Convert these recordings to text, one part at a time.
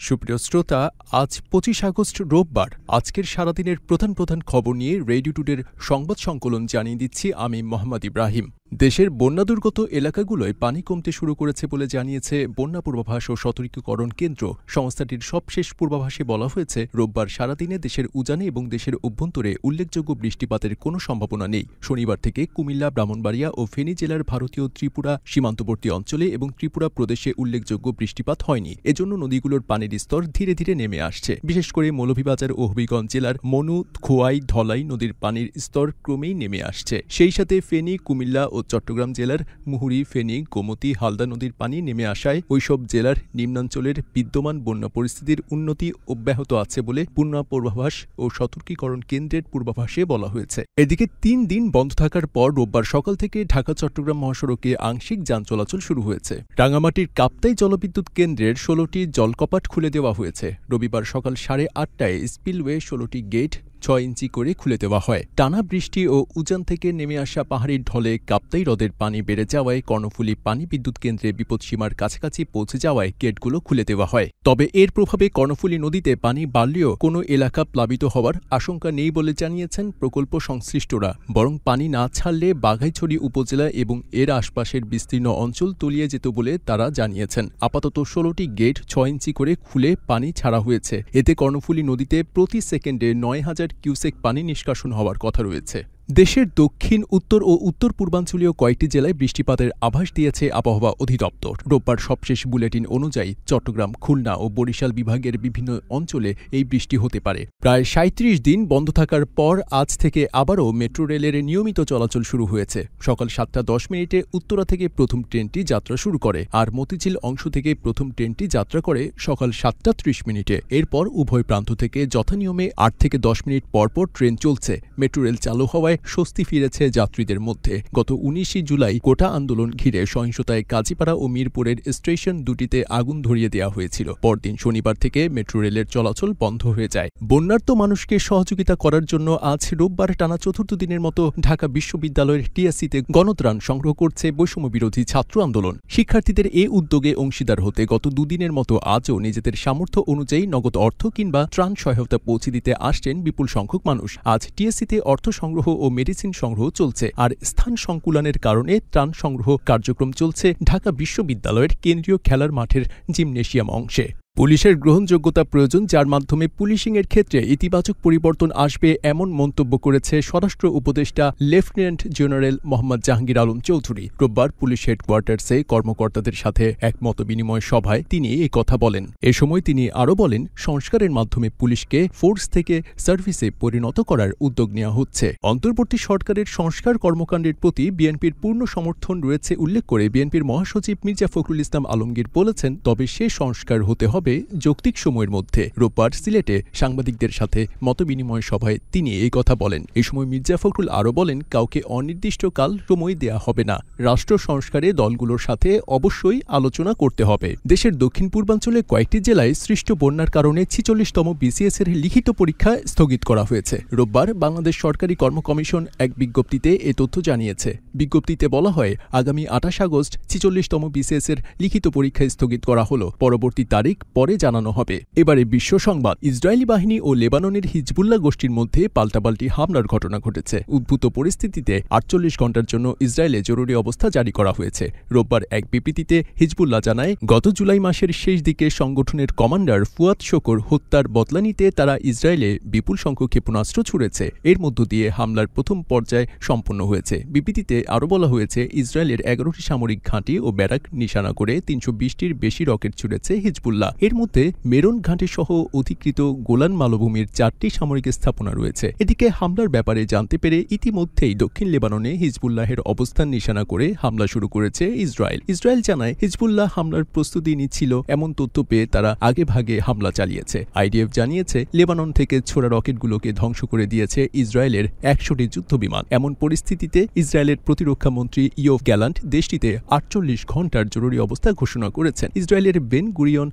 সুপ্রিয় শ্রোতা, আজ ২৫ আগস্ট রোববার। আজকের সারাদিনের প্রধান খবর নিয়ে রেডিও টুডের সংবাদ সংকলন জানিয়ে দিচ্ছি আমি মোহাম্মদ ইব্রাহিম। দেশের বন্যাদুর্গত এলাকাগুলোয় পানি কমতে শুরু করেছে বলে জানিয়েছে বন্যা পূর্বাভাস ও সতর্কীকরণ কেন্দ্র। সংস্থাটির সবশেষ পূর্বাভাসে বলা হয়েছে, রোববার সারাদিনে দেশের উজানে এবং দেশের অভ্যন্তরে উল্লেখযোগ্য বৃষ্টিপাতের কোনো সম্ভাবনা নেই। শনিবার থেকে কুমিল্লা, ব্রাহ্মণবাড়িয়া ও ফেনী জেলার ভারতীয় ত্রিপুরা সীমান্তবর্তী অঞ্চলে এবং ত্রিপুরা প্রদেশে উল্লেখযোগ্য বৃষ্টিপাত হয়নি। এজন্য নদীগুলোর পানির স্তর ধীরে ধীরে নেমে আসছে। বিশেষ করে মৌলভীবাজার ও হবিগঞ্জ জেলার মনু, খোয়াই, ধলাই নদীর পানির স্তর ক্রমেই নেমে আসছে। সেই সাথে ফেনী, কুমিল্লা ও চট্টগ্রাম জেলার মুহুরী, ফেনী, গোমতী, হালদা নদীর পানি নেমে আসায় ওইসব জেলার নিম্নাঞ্চলের বিদ্যমান বন্যা পরিস্থিতির উন্নতি অব্যাহত আছে বলে বন্যা পূর্বাভাস ও সতর্কীকরণ কেন্দ্রের পূর্বাভাসে বলা হয়েছে। এদিকে ৩ দিন বন্ধ থাকার পর রোববার সকাল থেকে ঢাকা-চট্টগ্রাম মহাসড়কে আংশিক যান চলাচল শুরু হয়েছে। রাঙামাটির কাপ্তাই জলবিদ্যুৎ কেন্দ্রের ১৬টি জলকপাট খুলে দেওয়া হয়েছে। রবিবার সকাল ৮:৩০টায় স্পিলওয়ে ১৬টি গেট ৬ ইঞ্চি করে খুলে দেওয়া হয়। টানা বৃষ্টি ও উজান থেকে নেমে আসা পাহাড়ির ঢলে কাপ্তাই হ্রদের পানি বেড়ে যাওয়ায় কর্ণফুলী পানি বিদ্যুৎ কেন্দ্রে বিপদসীমার কাছাকাছি পৌঁছে যাওয়ায় গেটগুলো খুলে দেওয়া হয়। তবে এর প্রভাবে কর্ণফুলী নদীতে পানি বাড়লেও কোনো এলাকা প্লাবিত হওয়ার আশঙ্কা নেই বলে জানিয়েছেন প্রকল্প সংশ্লিষ্টরা। বরং পানি না ছাড়লে বাঘাইছড়ি উপজেলা এবং এর আশপাশের বিস্তীর্ণ অঞ্চল তলিয়ে যেত বলে তারা জানিয়েছেন। আপাতত ১৬টি গেট ৬ ইঞ্চি করে খুলে পানি ছাড়া হয়েছে। এতে কর্ণফুলী নদীতে প্রতি সেকেন্ডে ৯,০০০ কিউসেক পানি নিষ্কাশন হওয়ার কথা রয়েছে। দেশের দক্ষিণ, উত্তর ও উত্তর পূর্বাঞ্চলীয় কয়েকটি জেলায় বৃষ্টিপাতের আভাস দিয়েছে আবহাওয়া অধিদপ্তর। রোববার সবশেষ বুলেটিন অনুযায়ী চট্টগ্রাম, খুলনা ও বরিশাল বিভাগের বিভিন্ন অঞ্চলে এই বৃষ্টি হতে পারে। প্রায় ৩৭ দিন বন্ধ থাকার পর আজ থেকে আবারও মেট্রো রেলের নিয়মিত চলাচল শুরু হয়েছে। সকাল ৭:১০ উত্তরা থেকে প্রথম ট্রেনটি যাত্রা শুরু করে, আর মতিঝিল অংশ থেকে প্রথম ট্রেনটি যাত্রা করে সকাল ৭:৩০। এরপর উভয় প্রান্ত থেকে যথানিয়মে ৮ থেকে ১০ মিনিট পরপর ট্রেন চলছে। মেট্রো রেল চালু হওয়ায় স্বস্তি ফিরেছে যাত্রীদের মধ্যে। গত ১৯ জুলাই কোটা আন্দোলন ঘিরে সহিংসতায় কাজীপাড়া ও মিরপুরের স্টেশন দুটিতে আগুন ধরিয়ে দেওয়া হয়েছিল। পরদিন শনিবার থেকে মেট্রো রেলের চলাচল বন্ধ হয়ে যায়। বন্যার্ত মানুষকে সহযোগিতা করার জন্য আজ রোববার টানা চতুর্থ দিনের মতো ঢাকা বিশ্ববিদ্যালয়ের টিএসসিতে গণত্রাণ সংগ্রহ করছে বৈষম্য বিরোধী ছাত্র আন্দোলন। শিক্ষার্থীদের এ উদ্যোগে অংশীদার হতে গত দুদিনের মতো আজও নিজেদের সামর্থ্য অনুযায়ী নগদ অর্থ কিংবা ত্রাণ সহায়তা পৌঁছে দিতে আসছেন বিপুল সংখ্যক মানুষ। আজ টিএসসিতে অর্থ সংগ্রহ ও মেডিসিন সংগ্রহ চলছে, আর স্থান সংকুলানের কারণে ত্রাণ সংগ্রহ কার্যক্রম চলছে ঢাকা বিশ্ববিদ্যালয়ের কেন্দ্রীয় খেলার মাঠের জিমনেশিয়াম অংশে। পুলিশের গ্রহণযোগ্যতা প্রয়োজন, যার মাধ্যমে পুলিশিংয়ের ক্ষেত্রে ইতিবাচক পরিবর্তন আসবে, এমন মন্তব্য করেছে স্বরাষ্ট্র উপদেষ্টা লেফটেন্যান্ট জেনারেল মোহাম্মদ জাহাঙ্গীর আলম চৌধুরী। রোববার পুলিশ হেডকোয়ার্টার্সে কর্মকর্তাদের সাথে এক মতবিনিময় সভায় তিনি এই কথা বলেন। এ সময় তিনি আরও বলেন, সংস্কারের মাধ্যমে পুলিশকে ফোর্স থেকে সার্ভিসে পরিণত করার উদ্যোগ নেওয়া হচ্ছে। অন্তর্বর্তী সরকারের সংস্কার কর্মকাণ্ডের প্রতি বিএনপির পূর্ণ সমর্থন রয়েছে উল্লেখ করে বিএনপির মহাসচিব মির্জা ফখরুল ইসলাম আলমগীর বলেছেন, তবে সে সংস্কার হতে হবে যৌক্তিক সময়ের মধ্যে। রোববার সিলেটে সাংবাদিকদের সাথে মতবিনিময় সভায় তিনি এই কথা বলেন। এই সময় মির্জা ফখরুল আরও বলেন, কাউকে অনির্দিষ্টকাল সময় দেয়া হবে না। রাষ্ট্র সংস্কারে দলগুলোর সাথে অবশ্যই আলোচনা করতে হবে। দেশের দক্ষিণ পূর্বাঞ্চলে কয়েকটি জেলায় সৃষ্ট বন্যার কারণে ৪৬তম বিসিএস এর লিখিত পরীক্ষা স্থগিত করা হয়েছে। রোববার বাংলাদেশ সরকারি কর্ম কমিশন এক বিজ্ঞপ্তিতে এ তথ্য জানিয়েছে। বিজ্ঞপ্তিতে বলা হয়, আগামী ২৮ আগস্ট ৪৬তম বিসিএস এর লিখিত পরীক্ষা স্থগিত করা হলো। পরবর্তী তারিখ পরে জানানো হবে। এবারে বিশ্ব সংবাদ। ইসরায়েলি বাহিনী ও লেবাননের হিজবুল্লাহ গোষ্ঠীর মধ্যে পাল্টাপাল্টি হামলার ঘটনা ঘটেছে। উদ্ভূত পরিস্থিতিতে ৪৮ ঘণ্টার জন্য ইসরায়েলে জরুরি অবস্থা জারি করা হয়েছে। রোববার এক বিবৃতিতে হিজবুল্লাহ জানায়, গত জুলাই মাসের শেষ দিকে সংগঠনের কমান্ডার ফুয়াদ শকর হত্যার বদলা নিতে তারা ইসরায়েলে বিপুল সংখ্যক ক্ষেপণাস্ত্র ছুড়েছে। এর মধ্য দিয়ে হামলার প্রথম পর্যায় সম্পন্ন হয়েছে। বিবৃতিতে আরও বলা হয়েছে, ইসরায়েলের ১১টি সামরিক ঘাঁটি ও ব্যারাক নিশানা করে ৩২০টির বেশি রকেট ছুড়েছে হিজবুল্লাহ। এর মধ্যে মেরন ঘাঁটি সহ অধিকৃত গোলান মালভূমির ৪টি সামরিক স্থাপনা রয়েছে। এদিকে হামলার ব্যাপারে জানতে পেরে ইতিমধ্যেই দক্ষিণ লেবাননে হিজবুল্লাহের অবস্থান নিশানা করে হামলা শুরু করেছে ইসরায়েল। ইসরায়েল জানায়, হিজবুল্লাহ হামলার প্রস্তুতি নিচ্ছিল এমন তথ্য পেয়ে তারা আগেভাগে হামলা চালিয়েছে। আইডিএফ জানিয়েছে, লেবানন থেকে ছোড়া রকেটগুলোকে ধ্বংস করে দিয়েছে ইসরায়েলের ১০০টি যুদ্ধবিমান। এমন পরিস্থিতিতে ইসরায়েলের প্রতিরক্ষা মন্ত্রী ইয়োভ গ্যালান্ট দেশটিতে ৪৮ ঘণ্টার জরুরি অবস্থা ঘোষণা করেছেন। ইসরায়েলের বেন গুরিয়ন বিমান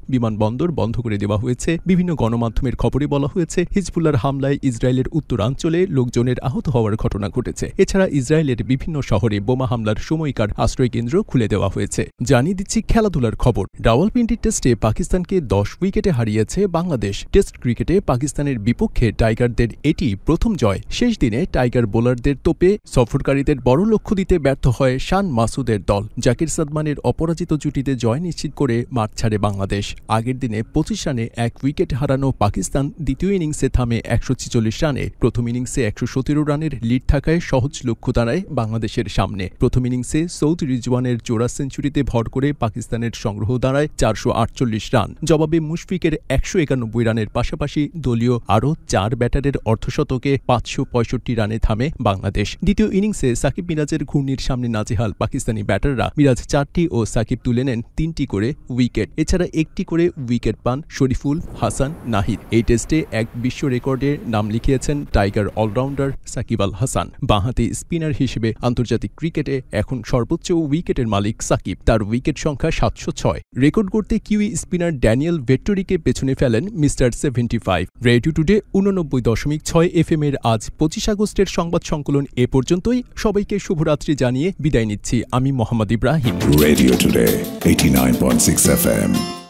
বন্দর বন্ধ করে দেওয়া হয়েছে। বিভিন্ন গণমাধ্যমের খবরে বলা হয়েছে হিজবুল্লাহর হামলায় ইসরায়েলের উত্তরাঞ্চলে লোকজনের আহত হওয়ার ঘটনা ঘটেছে। এছাড়া ইসরায়েলের বিভিন্ন শহরে বোমা হামলার সময়কার আশ্রয়কেন্দ্র খুলে দেওয়া হয়েছে। জানিয়ে দিচ্ছি খেলাধুলার খবর। রাওয়ালপিন্ডি টেস্টে পাকিস্তানকে 10 উইকেটে হারিয়েছে বাংলাদেশ। টেস্ট ক্রিকেটে পাকিস্তানের বিপক্ষে টাইগারদের এটি প্রথম জয়। শেষ দিনে টাইগার বোলারদের তোপে সফরকারীদের বড় লক্ষ্য দিতে ব্যর্থ হয় শান মাসুদের দল। জাকির সাদমানের অপরাজিত জুটিতে জয় নিশ্চিত করে মাঠ ছাড়ে বাংলাদেশ। আগের দিনে 25 রানে 1 উইকেট হারানো পাকিস্তান দ্বিতীয় ইনিংসে থামে 146 রানে। প্রথম ইনিংসে 117 রানের লিড থাকায় সহজ লক্ষ্য দাঁড়ায় বাংলাদেশের সামনে। প্রথম ইনিংসে সৌদ রিজওয়ানের জোড়া সেঞ্চুরিতে ভর করে পাকিস্তানের সংগ্রহ দাঁড়ায় 448 রান। জবাবে মুশফিকের 191 রানের পাশাপাশি দলীয় আরও 4 ব্যাটারের অর্ধশতকে 565 রানে থামে বাংলাদেশ। দ্বিতীয় ইনিংসে সাকিব মিরাজের ঘূর্ণির সামনে নাজেহাল পাকিস্তানি ব্যাটাররা। মিরাজ 4টি ও সাকিব তুলে নেন 3টি করে উইকেট। এছাড়া 1টি করে উইকেট পান শরীফুল, হাসান, নাহিদ। এই টেস্টে এক বিশ্ব রেকর্ডে নাম লিখিয়েছেন টাইগার অলরাউন্ডার সাকিব আল হাসান। বাঁহাতি স্পিনার হিসেবে আন্তর্জাতিক ক্রিকেটে এখন সর্বোচ্চ উইকেটের মালিক সাকিব। তার উইকেট সংখ্যা 706। রেকর্ড করতে কিউই স্পিনার ড্যানিয়েল ভেট্টোরিকে পেছনে ফেলেন মিস্টার 75। রেডিও টুডে 89.6 FM এর আজ 25 আগস্টের সংবাদ সংকলন এ পর্যন্তই। সবাইকে শুভরাত্রি জানিয়ে বিদায় নিচ্ছি আমি Mohammad Ibrahim. Radio today 89.6 FM